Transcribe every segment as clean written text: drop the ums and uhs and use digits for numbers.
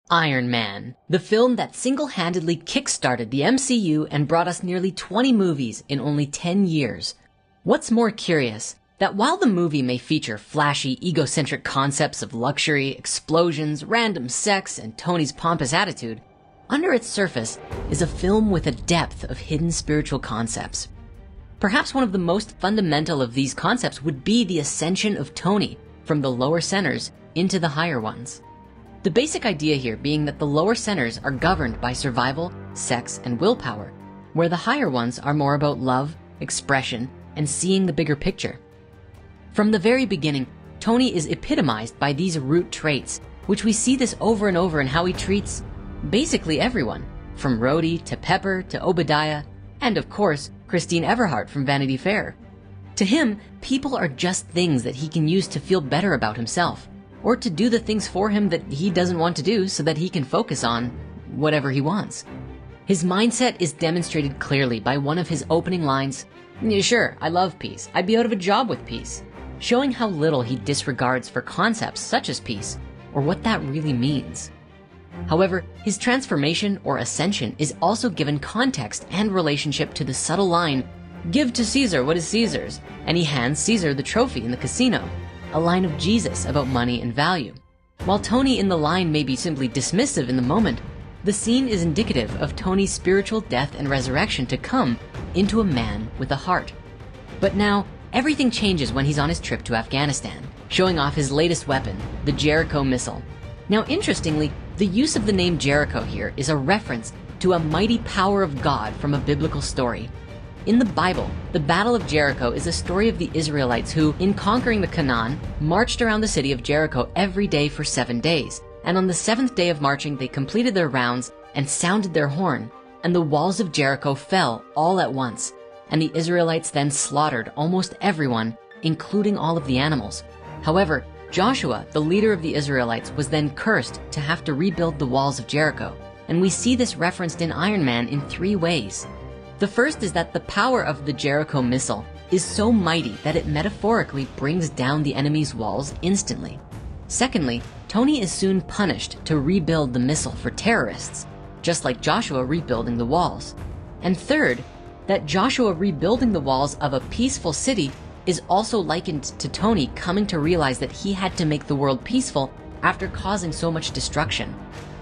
Iron Man, the film that single-handedly kick-started the MCU and brought us nearly 20 movies in only 10 years. What's more curious, that while the movie may feature flashy, egocentric concepts of luxury, explosions, random sex, and Tony's pompous attitude, under its surface is a film with a depth of hidden spiritual concepts. Perhaps one of the most fundamental of these concepts would be the ascension of Tony from the lower centers into the higher ones. The basic idea here being that the lower centers are governed by survival, sex, and willpower, where the higher ones are more about love, expression, and seeing the bigger picture. From the very beginning, Tony is epitomized by these root traits, which we see this over and over in how he treats basically everyone, from Rhodey to Pepper to Obadiah, and of course, Christine Everhart from Vanity Fair. To him, people are just things that he can use to feel better about himself, or to do the things for him that he doesn't want to do so that he can focus on whatever he wants. His mindset is demonstrated clearly by one of his opening lines, "Yeah, sure, I love peace. I'd be out of a job with peace," showing how little he disregards for concepts such as peace, or what that really means. However, his transformation or ascension is also given context and relationship to the subtle line, "Give to Caesar what is Caesar's," and he hands Caesar the trophy in the casino, a line of Jesus about money and value. While Tony in the line may be simply dismissive in the moment, the scene is indicative of Tony's spiritual death and resurrection to come into a man with a heart. But now, everything changes when he's on his trip to Afghanistan, showing off his latest weapon, the Jericho missile. Now, interestingly, the use of the name Jericho here is a reference to a mighty power of God from a biblical story. In the Bible, the Battle of Jericho is a story of the Israelites who, in conquering the Canaan, marched around the city of Jericho every day for 7 days. And on the 7th day of marching, they completed their rounds and sounded their horn, and the walls of Jericho fell all at once. And the Israelites then slaughtered almost everyone, including all of the animals. However, Joshua, the leader of the Israelites, was then cursed to have to rebuild the walls of Jericho. And we see this referenced in Iron Man in 3 ways. The first is that the power of the Jericho missile is so mighty that it metaphorically brings down the enemy's walls instantly. Secondly, Tony is soon punished to rebuild the missile for terrorists, just like Joshua rebuilding the walls. And third, that Joshua rebuilding the walls of a peaceful city is also likened to Tony coming to realize that he had to make the world peaceful after causing so much destruction.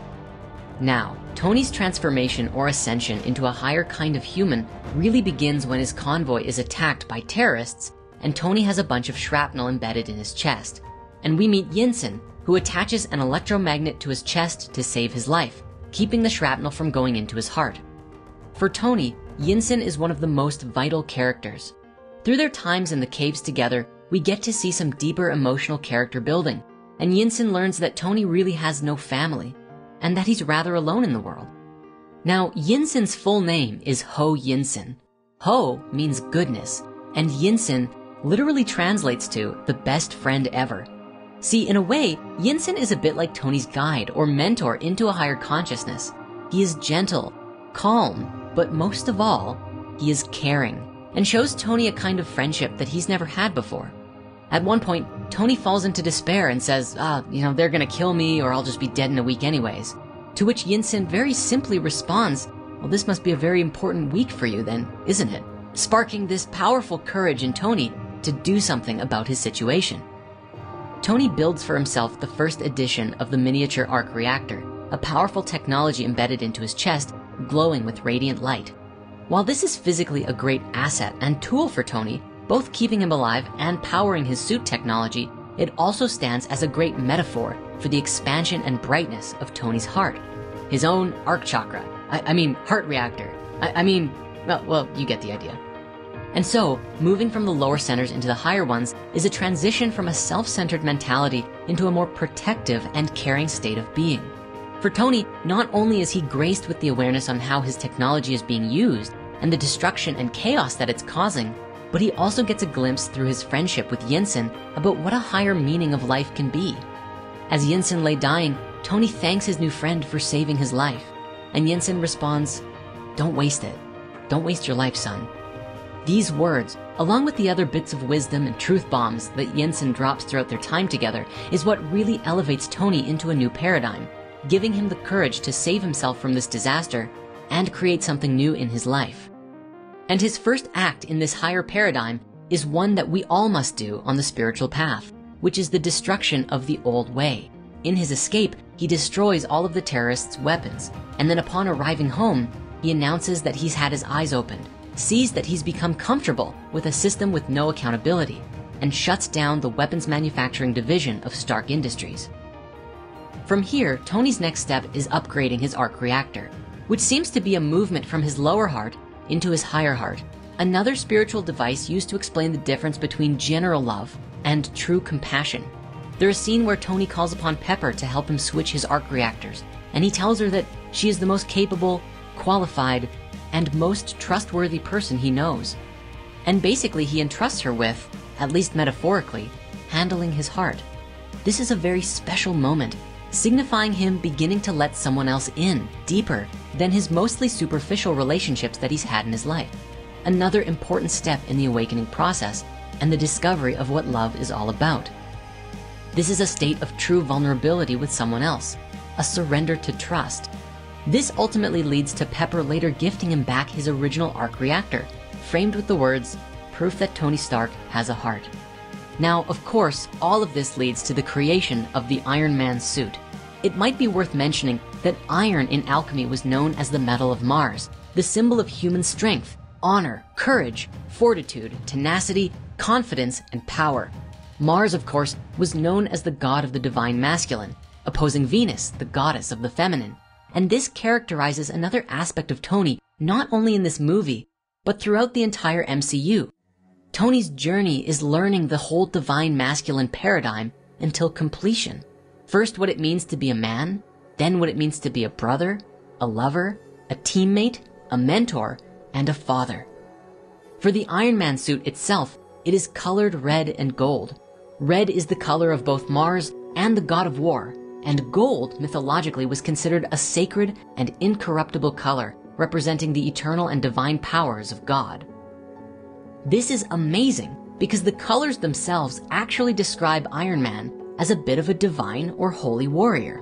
Now, Tony's transformation or ascension into a higher kind of human really begins when his convoy is attacked by terrorists and Tony has a bunch of shrapnel embedded in his chest. And we meet Yinsen, who attaches an electromagnet to his chest to save his life, keeping the shrapnel from going into his heart. For Tony, Yinsen is one of the most vital characters. Through their times in the caves together, we get to see some deeper emotional character building, and Yinsen learns that Tony really has no family, and that he's rather alone in the world. Now, Yinsen's full name is Ho Yinsen. Ho means goodness, and Yinsen literally translates to the best friend ever. See, in a way, Yinsen is a bit like Tony's guide or mentor into a higher consciousness. He is gentle, calm, but most of all, he is caring, and shows Tony a kind of friendship that he's never had before. At one point, Tony falls into despair and says, they're gonna kill me or I'll just be dead in a week anyways. To which Yinsen very simply responds, well, this must be a very important week for you then, isn't it? Sparking this powerful courage in Tony to do something about his situation. Tony builds for himself the first edition of the miniature arc reactor, a powerful technology embedded into his chest, glowing with radiant light. While this is physically a great asset and tool for Tony, both keeping him alive and powering his suit technology, it also stands as a great metaphor for the expansion and brightness of Tony's heart. His own arc chakra. Heart reactor. Well, you get the idea. And so, moving from the lower centers into the higher ones is a transition from a self-centered mentality into a more protective and caring state of being. For Tony, not only is he graced with the awareness on how his technology is being used and the destruction and chaos that it's causing, but he also gets a glimpse through his friendship with Yinsen about what a higher meaning of life can be. As Yinsen lay dying, Tony thanks his new friend for saving his life. And Yinsen responds, "Don't waste it. Don't waste your life, son." These words, along with the other bits of wisdom and truth bombs that Yinsen drops throughout their time together, is what really elevates Tony into a new paradigm, giving him the courage to save himself from this disaster and create something new in his life. And his first act in this higher paradigm is one that we all must do on the spiritual path, which is the destruction of the old way. In his escape, he destroys all of the terrorists' weapons, and then upon arriving home, he announces that he's had his eyes opened, sees that he's become comfortable with a system with no accountability, and shuts down the weapons manufacturing division of Stark Industries. From here, Tony's next step is upgrading his arc reactor, which seems to be a movement from his lower heart into his higher heart, another spiritual device used to explain the difference between general love and true compassion. There's a scene where Tony calls upon Pepper to help him switch his arc reactors, and he tells her that she is the most capable, qualified, and most trustworthy person he knows. And basically he entrusts her with, at least metaphorically, handling his heart. This is a very special moment, signifying him beginning to let someone else in deeper than his mostly superficial relationships that he's had in his life. Another important step in the awakening process and the discovery of what love is all about. This is a state of true vulnerability with someone else, a surrender to trust. This ultimately leads to Pepper later gifting him back his original arc reactor, framed with the words, "Proof that Tony Stark has a heart." Now, of course, all of this leads to the creation of the Iron Man suit. It might be worth mentioning that iron in alchemy was known as the metal of Mars, the symbol of human strength, honor, courage, fortitude, tenacity, confidence, and power. Mars, of course, was known as the god of the divine masculine, opposing Venus, the goddess of the feminine. And this characterizes another aspect of Tony, not only in this movie, but throughout the entire MCU. Tony's journey is learning the whole divine masculine paradigm until completion. First, what it means to be a man, then what it means to be a brother, a lover, a teammate, a mentor, and a father. For the Iron Man suit itself, it is colored red and gold. Red is the color of both Mars and the god of war, and gold mythologically was considered a sacred and incorruptible color, representing the eternal and divine powers of God. This is amazing because the colors themselves actually describe Iron Man as a bit of a divine or holy warrior.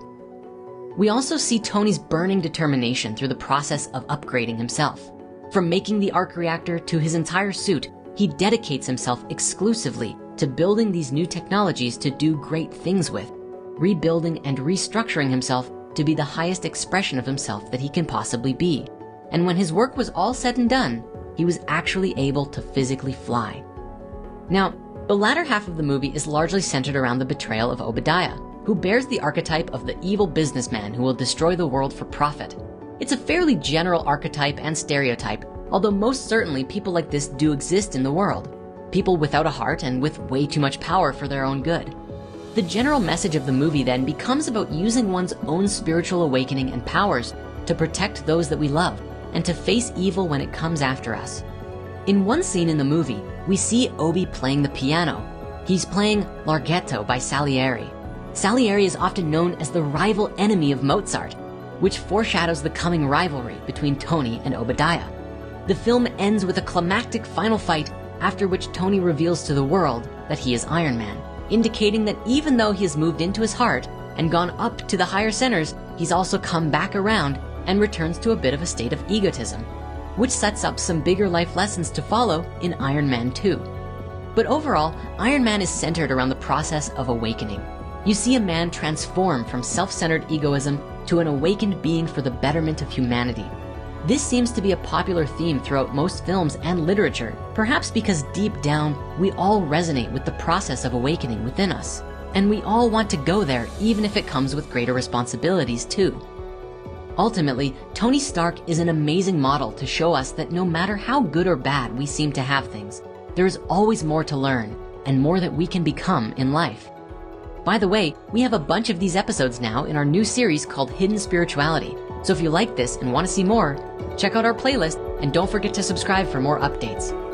We also see Tony's burning determination through the process of upgrading himself. From making the arc reactor to his entire suit, he dedicates himself exclusively to building these new technologies to do great things with, rebuilding and restructuring himself to be the highest expression of himself that he can possibly be. And when his work was all said and done, he was actually able to physically fly. Now, the latter half of the movie is largely centered around the betrayal of Obadiah, who bears the archetype of the evil businessman who will destroy the world for profit. It's a fairly general archetype and stereotype, although most certainly people like this do exist in the world. People without a heart and with way too much power for their own good. The general message of the movie then becomes about using one's own spiritual awakening and powers to protect those that we love and to face evil when it comes after us. In one scene in the movie, we see Obi playing the piano. He's playing Larghetto by Salieri. Salieri is often known as the rival enemy of Mozart, which foreshadows the coming rivalry between Tony and Obadiah. The film ends with a climactic final fight, after which Tony reveals to the world that he is Iron Man, indicating that even though he has moved into his heart and gone up to the higher centers, he's also come back around and returns to a bit of a state of egotism, which sets up some bigger life lessons to follow in Iron Man 2. But overall, Iron Man is centered around the process of awakening. You see a man transform from self-centered egoism to an awakened being for the betterment of humanity. This seems to be a popular theme throughout most films and literature, perhaps because deep down, we all resonate with the process of awakening within us. And we all want to go there, even if it comes with greater responsibilities too. Ultimately, Tony Stark is an amazing model to show us that no matter how good or bad we seem to have things, there is always more to learn and more that we can become in life. By the way, we have a bunch of these episodes now in our new series called Hidden Spirituality. So if you like this and want to see more, check out our playlist and don't forget to subscribe for more updates.